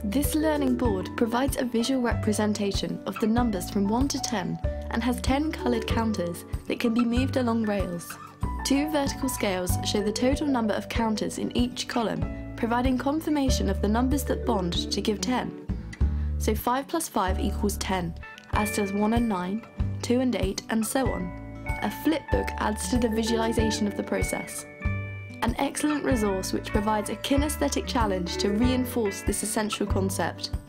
This learning board provides a visual representation of the numbers from 1 to 10 and has 10 coloured counters that can be moved along rails. 2 vertical scales show the total number of counters in each column, providing confirmation of the numbers that bond to give 10. So 5 plus 5 equals 10, as does 1 and 9, 2 and 8, and so on. A flipbook adds to the visualisation of the process. An excellent resource which provides a kinesthetic challenge to reinforce this essential concept.